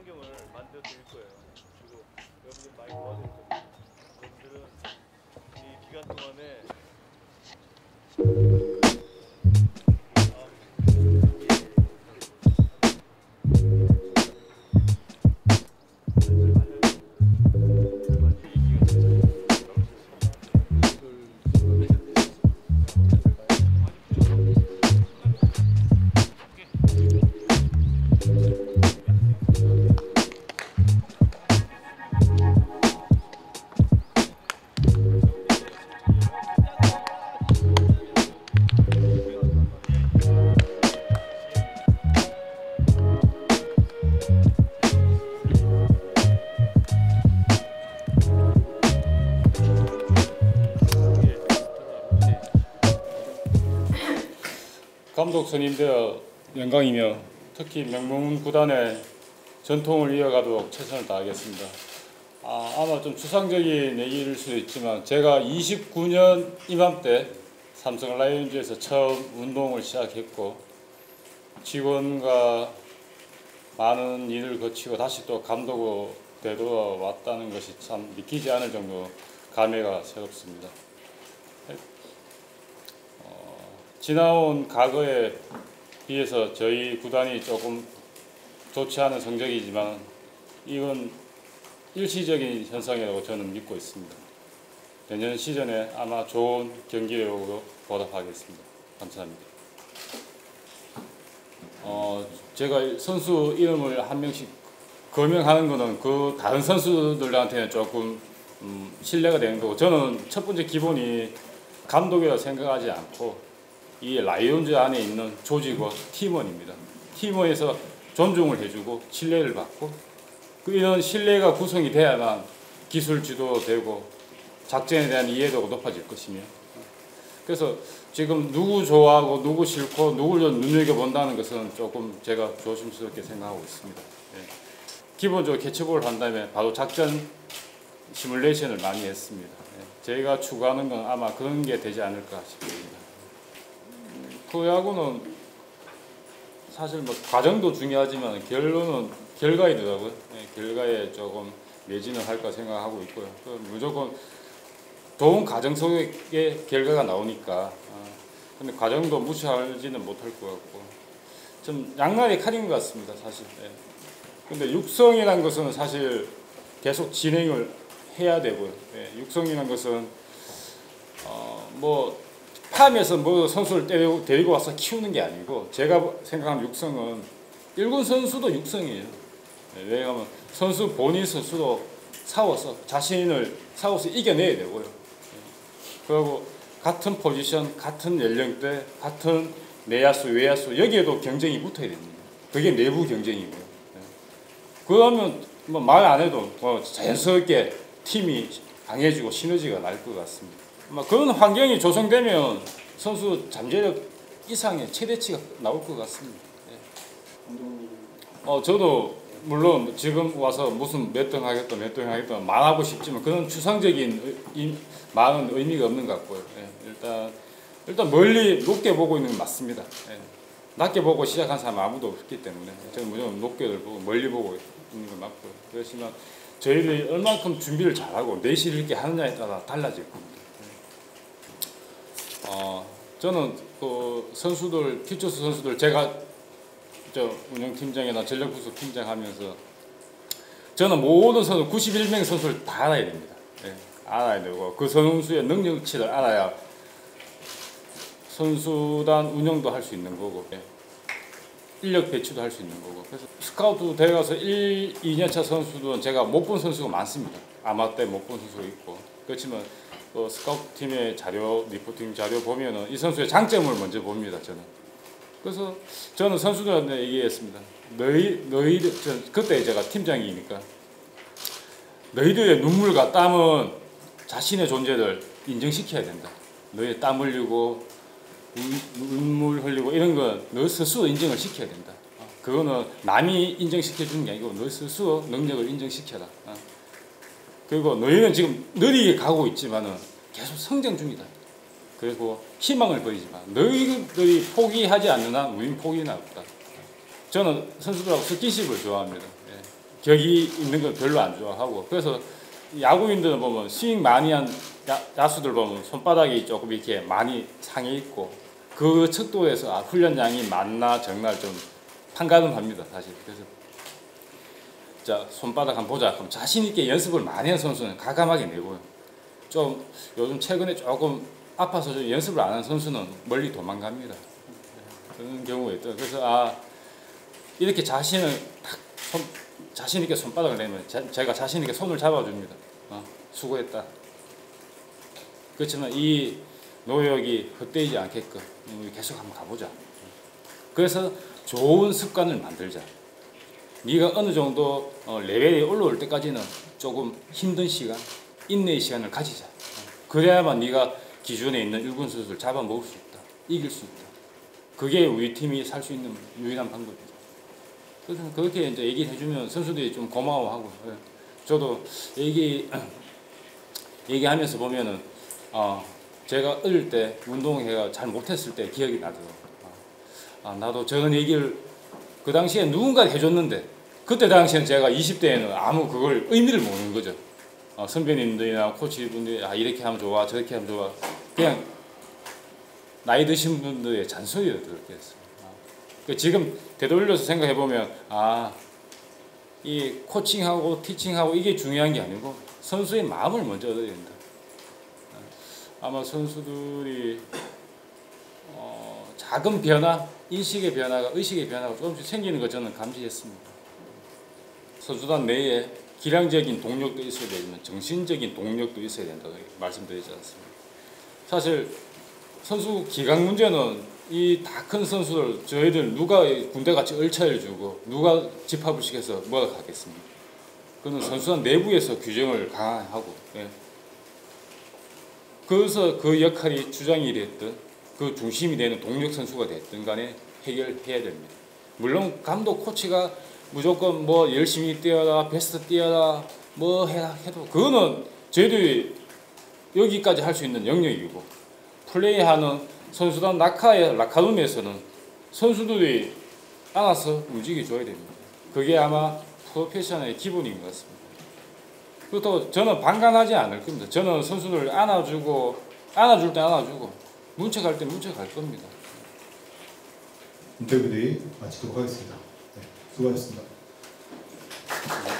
환경을 만들어 드릴 거예요. 그리고 여러분들 많이 도와드릴 겁니다. 여러분들은 이 기간 동안에 감독 선임되어 영광이며 특히 명문 구단의 전통을 이어가도록 최선을 다하겠습니다. 아마 좀 추상적인 얘기일 수도 있지만 제가 29년 이맘때 삼성 라이온즈에서 처음 운동을 시작했고 직원과 많은 일을 거치고 다시 또 감독으로 되돌아왔다는 것이 참 믿기지 않을 정도로 감회가 새롭습니다. 지나온 과거에 비해서 저희 구단이 조금 좋지 않은 성적이지만 이건 일시적인 현상이라고 저는 믿고 있습니다. 내년 시즌에 아마 좋은 경기력으로 보답하겠습니다. 감사합니다. 제가 선수 이름을 한 명씩 거명하는 것은 그 다른 선수들한테는 조금 신뢰가 되는 거고 저는 첫 번째 기본이 감독이라고 생각하지 않고 이 라이온즈 안에 있는 조직원, 팀원입니다. 팀원에서 존중을 해주고 신뢰를 받고 이런 신뢰가 구성이 돼야만 기술 지도도 되고 작전에 대한 이해도가 높아질 것이며 그래서 지금 누구 좋아하고 누구 싫고 누구를 눈여겨본다는 것은 조금 제가 조심스럽게 생각하고 있습니다. 기본적으로 캐치볼을 한 다음에 바로 작전 시뮬레이션을 많이 했습니다. 저희가 추구하는 건 아마 그런 게 되지 않을까 싶습니다. 프로야구는 사실 뭐 과정도 중요하지만 결론은 결과이더라고요. 결과에 조금 매진을 할까 생각하고 있고요. 무조건 좋은 과정 속에 결과가 나오니까 근데 과정도 무시하지는 못할 것 같고 좀 양날의 칼인 것 같습니다. 사실. 근데 육성이라는 것은 사실 계속 진행을 해야 되고요. 육성이라는 것은 뭐 팜에서 뭐 선수를 데리고 와서 키우는 게 아니고 제가 생각하는 육성은 1군 선수도 육성이에요. 왜냐하면 선수 본인 스스로 싸워서 자신을 싸워서 이겨내야 되고요. 그리고 같은 포지션, 같은 연령대, 같은 내야수, 외야수 여기에도 경쟁이 붙어야 됩니다. 그게 내부 경쟁이고요. 그러면 뭐 말 안 해도 자연스럽게 팀이 강해지고 시너지가 날 것 같습니다. 그런 환경이 조성되면 선수 잠재력 이상의 최대치가 나올 것 같습니다. 저도 물론 지금 와서 무슨 몇 등 하겠다 몇 등 하겠다 말하고 싶지만 그런 추상적인 말은 의미가 없는 것 같고요. 일단 멀리 높게 보고 있는 건 맞습니다. 낮게 보고 시작한 사람 아무도 없기 때문에 저는 무조건 높게를 보고 멀리 보고 있는 건 맞고요. 그렇지만 저희들이 얼만큼 준비를 잘하고 내실을 있게 하느냐에 따라 달라질 겁니다. 저는 그 선수들, 퓨처스 선수들 제가 운영팀장이나 전력부수 팀장 하면서 저는 모든 선수 91명 선수를 다 알아야 됩니다. 알아야 되고 그 선수의 능력치를 알아야 선수단 운영도 할 수 있는 거고 인력 배치도 할 수 있는 거고 그래서 스카우트 대회 가서 1, 2년차 선수들은 제가 못 본 선수가 많습니다. 아마 때 못 본 선수가 있고 그렇지만 스카우트 팀의 자료, 리포팅 자료 보면은 이 선수의 장점을 먼저 봅니다. 그래서 저는 선수들한테 얘기했습니다. 너희들 그때 제가 팀장이니까 너희들의 눈물과 땀은 자신의 존재를 인정시켜야 된다. 너희 땀 흘리고 눈물 흘리고 이런 건 너 스스로 인정을 시켜야 된다. 그거는 남이 인정시켜주는 게 아니고 너 스스로 능력을 인정시켜라. 그리고 너희는 지금 느리게 가고 있지만은 계속 성장 중이다. 그리고 희망을 버리지 마. 너희들이 포기하지 않는 한 우리는 포기는 없다. 저는 선수들하고 스킨십을 좋아합니다. 격이 있는 걸 별로 안 좋아하고 그래서 야구인들은 보면 스윙 많이 한 야수들 보면 손바닥이 조금 이렇게 많이 상해 있고 그 척도에서 훈련량이 많나 적나 좀 판가름합니다 사실. 그래서 자 손바닥 한번 보자. 그럼 자신 있게 연습을 많이 한 선수는 과감하게 내고요. 좀 요즘 최근에 조금 아파서 좀 연습을 안 한 선수는 멀리 도망갑니다. 그런 경우가 있더라고요. 그래서 이렇게 자신을 자신 있게 손바닥을 내면 제가 자신 있게 손을 잡아줍니다. 수고했다. 그렇지만 이 노력이 헛되지 않게끔 계속 한번 가보자. 그래서 좋은 습관을 만들자. 네가 어느 정도 레벨이 올라올 때까지는 조금 힘든 시간, 인내의 시간을 가지자. 그래야만 네가 기존에 있는 일군 선수를 잡아먹을 수 있다. 이길 수 있다. 그게 우리 팀이 살 수 있는 유일한 방법이죠. 그래서 그렇게 이제 얘기를 해주면 선수들이 좀 고마워하고, 저도 얘기하면서 보면은 제가 어릴 때 운동회가 잘 못했을 때 기억이 나더라고요. 나도 저런 얘기를 그 당시에 누군가 해줬는데 그때 당시엔 제가 20대에는 아무 그걸 의미를 모르는 거죠. 선배님들이나 코치분들이 이렇게 하면 좋아 저렇게 하면 좋아 그냥 나이 드신 분들의 잔소리를 들었게 했어요. 지금 되돌려서 생각해 보면 이 코칭하고 티칭하고 이게 중요한 게 아니고 선수의 마음을 먼저 얻어야 된다. 아마 선수들이 작은 변화, 인식의 변화가 의식의 변화가 조금씩 생기는 거 저는 감지했습니다. 선수단 내에 기량적인 동력도 있어야 되지만 정신적인 동력도 있어야 된다고 말씀드리지 않습니다. 사실 선수 기강 문제는 이 다 큰 선수들 저희들 누가 군대 같이 얼차려 주고 누가 집합을 시켜서 뭐가 하겠습니까? 그는 선수단 내부에서 규정을 강화하고 그래서 그 역할이 주장이 됐든 그 중심이 되는 동력 선수가 됐든 간에 해결해야 됩니다. 물론 감독 코치가 무조건 뭐 열심히 뛰어라 베스트 뛰어라 뭐 해라 해도 그거는 저희들이 여기까지 할 수 있는 영역이고 플레이하는 선수단 라카룸에서는 선수들이 안아서 움직여줘야 됩니다. 그게 아마 프로페셔널의 기본인 것 같습니다. 그리고 또 저는 방관하지 않을 겁니다. 저는 선수들 안아줄 때 안아주고 문책할 때 문책할 겁니다. 인터뷰 마치도록 하겠습니다. 네, 수고하셨습니다.